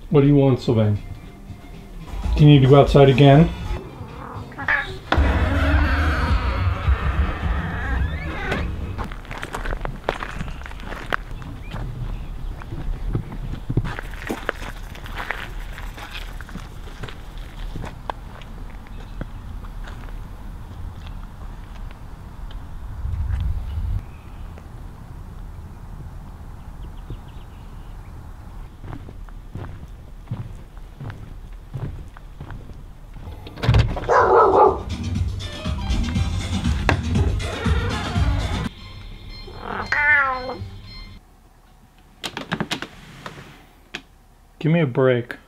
What do you want, Sylvain? Do you need to go outside again? Give me a break.